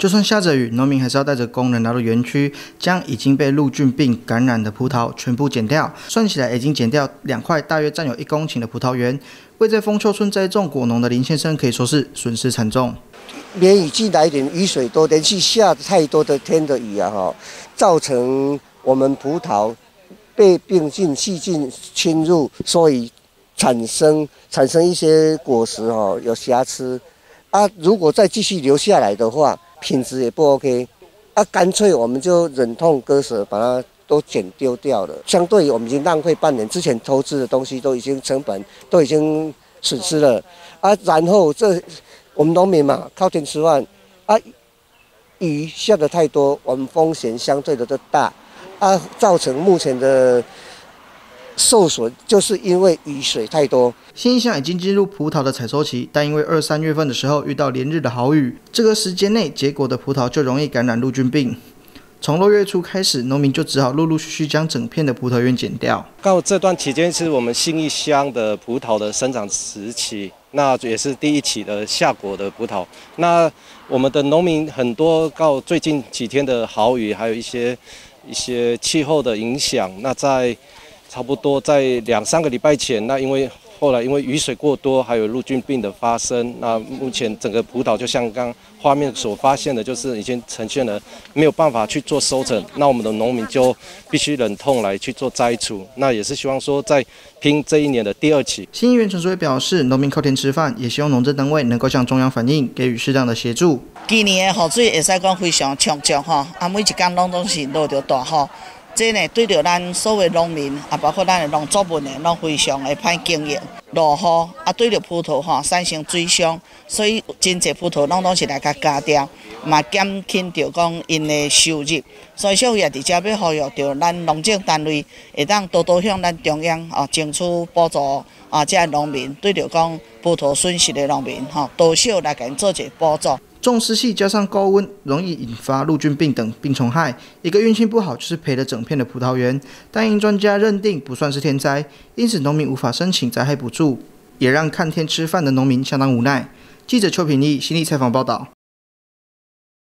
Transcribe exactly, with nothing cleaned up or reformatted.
就算下着雨，农民还是要带着工人来到园区，将已经被陆菌病感染的葡萄全部剪掉。算起来，已经剪掉两块大约占有一公顷的葡萄园。位在丰丘村栽种果农的林先生可以说是损失惨重。 连雨季来临，雨水多，连续下太多的天的雨啊，哈，造成我们葡萄被病菌、细菌侵入，所以产生产生一些果实哈有瑕疵啊。如果再继续留下来的话，品质也不 OK 啊，干脆我们就忍痛割舍，把它都剪丢掉了。相对于我们已经浪费半年，之前投资的东西都已经成本都已经损失了啊。然后这我们农民嘛，靠天吃饭啊，雨下的太多，我们风险相对的就大啊，造成目前的受损，就是因为雨水太多。 新义乡已经进入葡萄的采收期，但因为二三月份的时候遇到连日的好雨，这个时间内结果的葡萄就容易感染陆菌病。从六月初开始，农民就只好陆陆续续将整片的葡萄园剪掉。 刚好这段期间是我们新义乡的葡萄的生长时期，那也是第一期的下果的葡萄。那我们的农民很多，靠最近几天的好雨，还有一些一些气候的影响，那在差不多在两三个礼拜前，那因为后来因为雨水过多，还有陆菌病的发生，那目前整个葡萄就像刚画面所发现的，就是已经呈现了没有办法去做收成，那我们的农民就必须忍痛来去做摘除。那也是希望说在拼这一年的第二期。 新议员陈淑慧表示，农民靠天吃饭，也希望农政单位能够向中央反映，给予适当的协助。 今年的雨水会使讲非常充足吼，啊每一天拢总是落着大雨。这呢，对着咱所有农民，啊，包括咱的农作物呢，拢非常的歹经营。落雨啊，对着葡萄吼产生水伤，所以真侪葡萄拢拢是来甲加掉，嘛减轻着讲因的收入。所以小也伫遮要呼吁着咱农政单位会当多多向咱中央啊争取补助啊，这农民对着讲葡萄损失的农民吼，多少来给做一个补助。 重湿气加上高温，容易引发陆菌病等病虫害。一个运气不好，就是赔了整片的葡萄园。但因专家认定不算是天灾，因此农民无法申请灾害补助，也让看天吃饭的农民相当无奈。记者邱品义，新力采访报道。